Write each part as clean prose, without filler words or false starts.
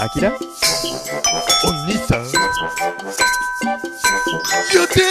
あきらお兄さんやって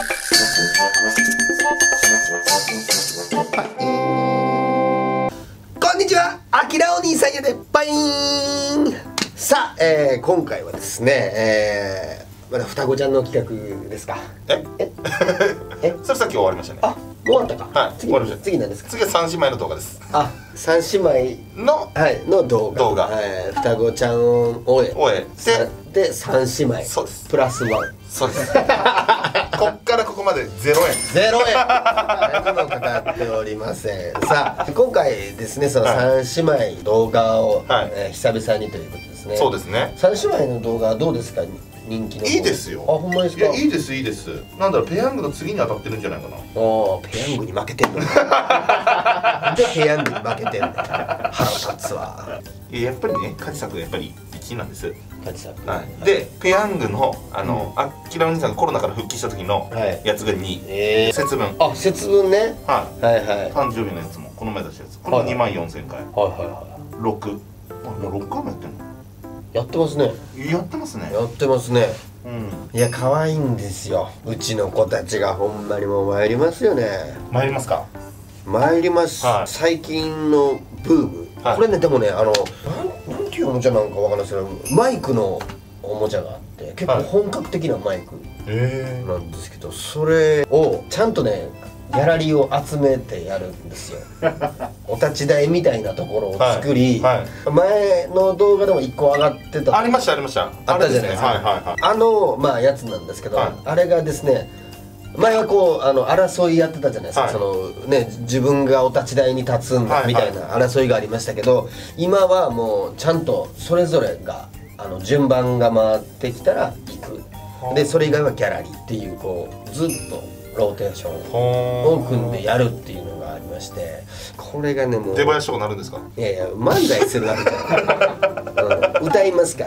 こんにちは、あきらお兄さんやでバイーン。さあ、今回はですね、まだ双子ちゃんの企画ですか。 それさっき終わりましたね。 あ、終わったか。 はい、終わりました。 次なんですか。 次は三姉妹の動画です。 あ、三姉妹のの動画。双子ちゃんを終えで三姉妹。 そうです。 プラスワン。 そうです。こっからここまで0円。 0円。何もかかっておりません。さあ、今回ですね、その三姉妹動画を久々にということですね。 そうですね。 三姉妹の動画はどうですか、人気の。 いいですよ。 あ、ほんまですか。 いや、いいですいいです。なんだろう、ペヤングの次に当たってるんじゃないかな。 おー、ペヤングに負けてんの。なんでペヤングに負けてんの。腹立つわ。 やっぱりね、カジサクがやっぱり1位なんです。 カジサク。 はい。で、ペヤングのあきらお兄さんがコロナから復帰した時のやつが2位。節分。 あ、節分ね。 はいはいはい。 誕生日のやつもこの前出したやつ。これも2万4000回。 はいはいは 6。あ、もう6回もやってんの。 い。やってますね。 やってますね。 やってますね。 うん。 いや、可愛いんですよ。うちの子たちがほんまにもう参りますよね。 参りますか。 参ります。最近のブーム。これね、でもね、なんていうおもちゃなんかわかんないですけど、マイクのおもちゃがあって結構本格的なマイクなんですけど、それをちゃんとねギャラリーを集めてやるんですよ。お立ち台みたいなところを作り、前の動画でも1個上がってた、 ありましたありました、 あったじゃないですか。まあやつなんですけど、あれがですね、前はこう争いやってたじゃないですか、そのね、自分がお立ち台に立つんだみたいな争いがありましたけど、今はもうちゃんとそれぞれが順番が回ってきたら行くで、それ以外はギャラリーっていう、こうずっとローテーションを組んでやるっていうのがありまして、これがね、もう出囃子とかなるんですか。 いやいや、漫才するわけじゃない、歌いますから。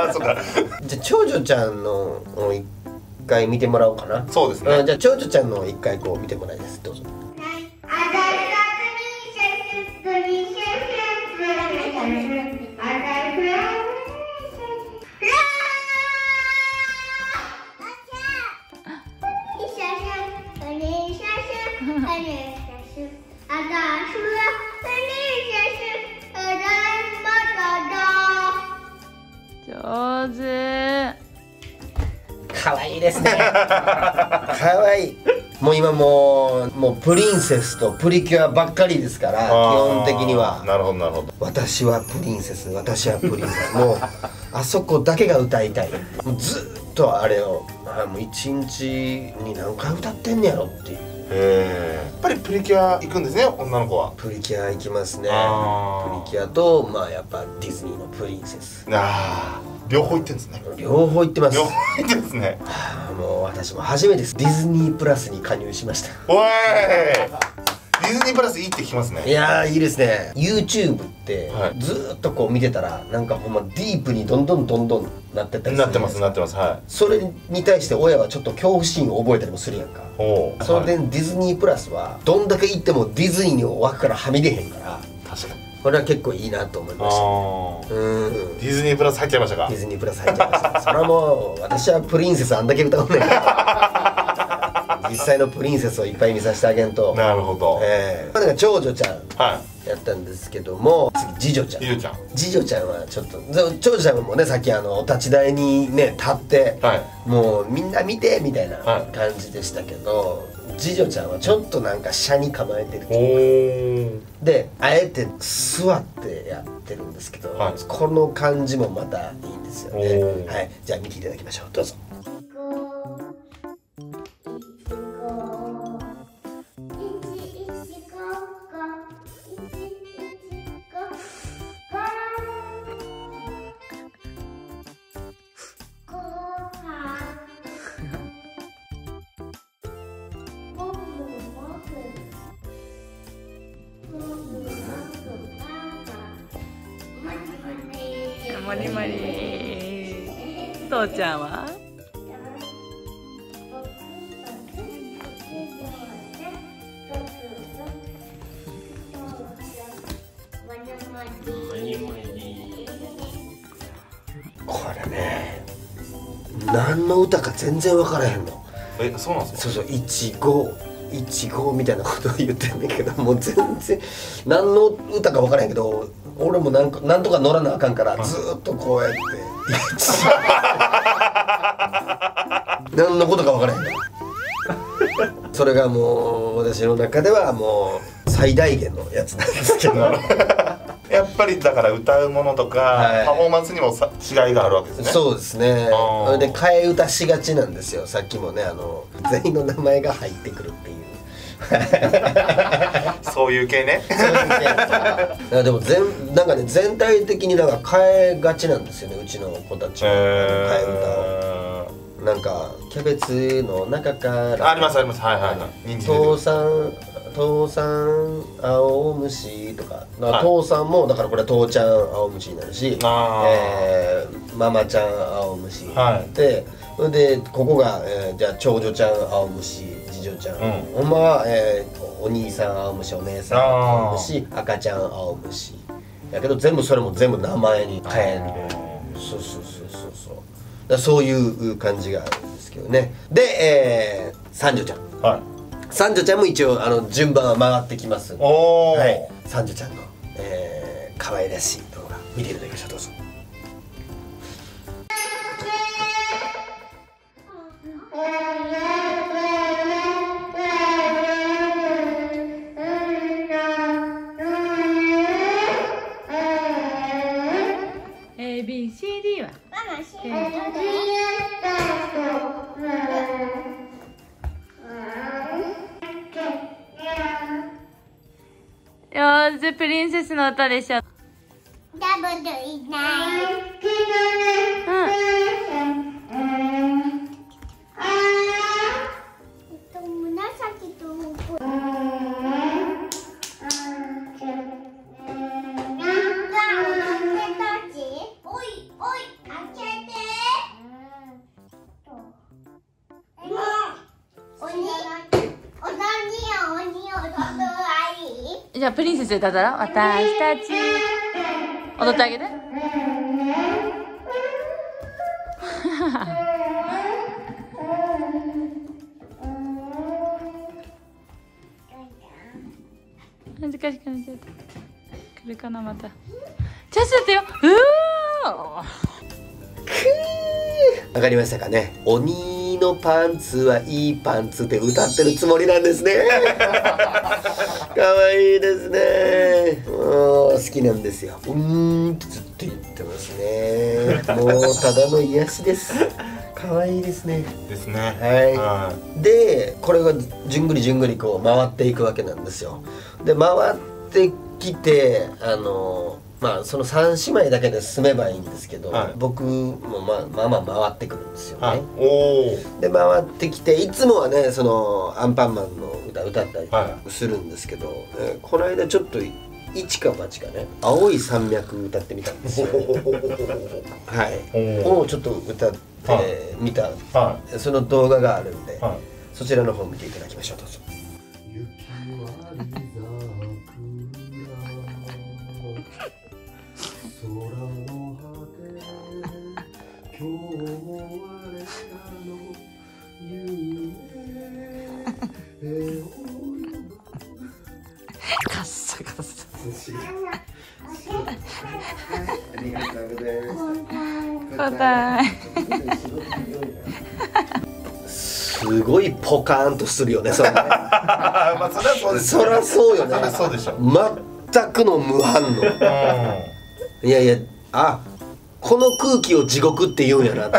あ、そうか。 じゃあ長女ちゃんの一回見てもらおうかな。 そうですね。 じゃあ長女ちゃんの一回こう見てもらいます。どうぞ。 上手。 可愛いですね。可愛い。もう今もうプリンセスとプリキュアばっかりですから、基本的には。なるほどなるほど。私はプリンセス、私はプリンセス。もうあそこだけが歌いたい。もうずっとあれを、もう一日に何回歌ってんねやろっていう。 やっぱりプリキュア行くんですね、女の子は。 プリキュア行きますね。プリキュアとやっぱディズニーのプリンセス。 両方行ってんですね。 両方行ってます。 両方行ってますね。 もう私も初めてディズニープラスに加入しました。 おい、ディズニープラスいいって聞きますね。 いやー、いいですね。 YouTube ってずーっとこう見てたら、なんかほんまディープにどんどんなってったりする。 なってますなってます。はい。 それに対して親はちょっと恐怖心を覚えたりもするやんか。それでディズニープラスはどんだけ行ってもディズニーの枠からはみ出へんから、 確かにこれは結構いいなと思いました。 ディズニープラス入っちゃいましたか。 ディズニープラス入っちゃいました。それはもう私はプリンセスあんだけ歌うねん実際のプリンセスをいっぱい見させてあげんと。 なるほど。 なんか長女ちゃんやったんですけども、次次女ちゃん。次女ちゃんはちょっと、長女ちゃんもね、さっきお立ち台にね立って、もうみんな見てみたいな感じでしたけど、次女ちゃんはちょっとなんか斜に構えてるで、あえて座ってやってるんですけど、この感じもまたいいんですよね。はい、じゃあ見ていただきましょう。どうぞ。 まりまり。父ちゃんは何の歌か全然分からへんの。 そうなんですか。 そうそう、いちごみたいなことを言ってんねんけど、もう全然何の歌か分からへんけど、俺もなんとか乗らなあかんからずーっとこうやって何のことか分からへんからそれがもう私の中ではもう最大限のやつなんですけどやっぱりだから歌うものとか、パフォーマンスにも違いがあるわけですね。 そうですね。それで替え歌しがちなんですよ。さっきもね、全員の名前が入ってくるっていうそういう系ね。 そういう系でもなんかね、全体的にだから変えがちなんですよね、うちの子たちは。替え歌をなんかキャベツの中からありますはいはい父さん青虫とか、父さんもだからこれ父ちゃん青虫になるし、ママちゃん青虫で、でここが、じゃあ長女ちゃん青虫、次女ちゃん、ほんまは、お兄さん青虫、お姉さん青虫、赤ちゃん青虫やけど、全部それも全部名前に変える。そういう感じがあるんですけどね。で、三女ちゃん、三女ちゃんも一応順番は回ってきますんで、三女ちゃんの、可愛らしい動画見ていただきましょう。どうぞ。 ABCD はよーし、プリンセスの歌でしょ。 ダブルいない。紫とおい開けて。 じゃあプリンセス歌ったら私たち踊ってあげて。恥ずかしくなっちゃった。来るかなまた。チャンスだったよ。 わかりましたかね。鬼のパンツはいいパンツって歌ってるつもりなんですね。かわいいですね。もう好きなんですよ。ってずっと言ってますね。もうただの癒しです。かわいいですね。 ですね。 はい。で、これがじゅんぐりこう回っていくわけなんですよ。で、回ってきてまあその3姉妹だけで住めばいいんですけど、僕もまあ回ってくるんですよね。で回ってきて、いつもはねそのアンパンマンの歌歌ったりするんですけど、この間ちょっと一か八かね「青い山脈」歌ってみたんですよ。はい。をちょっと歌ってみた、その動画があるんで、そちらの方見ていただきましょう。どうぞ。 カッサカサ。 ありがとうございます。 答え。 すごいポカーンとするよね。それね。 まあそれはそうです。 そりゃそうよね。 そりゃそうでしょ。 全くの無反応。いやいや、この空気を地獄って言うんやなって。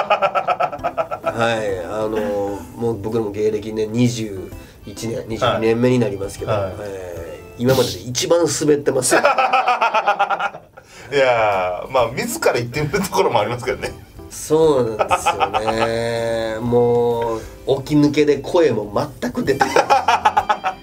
はい、もう僕らも芸歴ね21年22年目になりますけど、今までで一番滑ってますよ。いやまあ自ら言ってみるところもありますけどね。 そうなんですよね。もう起き抜けで声も全く出てない。はい、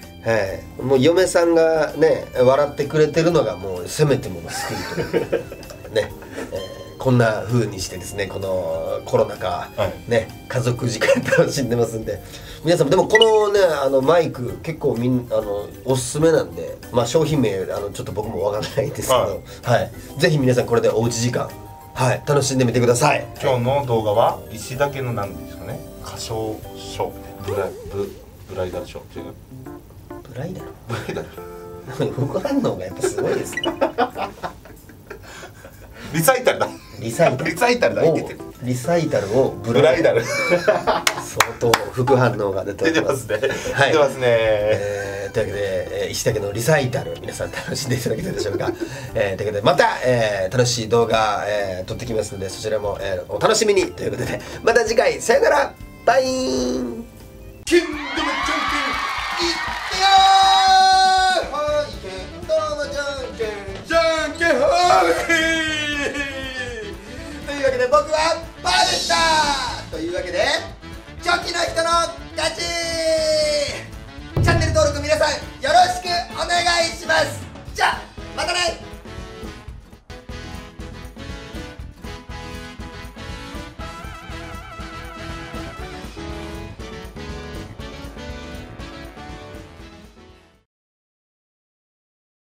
もう嫁さんがね笑ってくれてるのがもうせめてもの救いというね、こんな風にしてですね、このコロナ禍、ね家族時間楽しんでますんで、皆さんもでもこのねマイク結構おすすめなんで、まあ商品名ちょっと僕もわからないんですけど、はい、ぜひ皆さんこれでおうち時間はい、楽しんでみてください。 今日の動画は石田家の何ですかね、歌唱書ブライダルショー、違う、 ブライダルブライダル副反応がやっぱすごいですね。 リサイタルだ、 リサイタルリサイタルだ、いけてる、 リサイタルをブブライダル相当副反応が出ております。 出てますね、 はい、 出てますね。 というわけで、石田家のリサイタル、皆さん楽しんでいただけたでしょうか。というわけでまた、楽しい動画、撮ってきますので、そちらも、お楽しみにということで、また次回さよなら、バイーン。 キングダムチャンピオン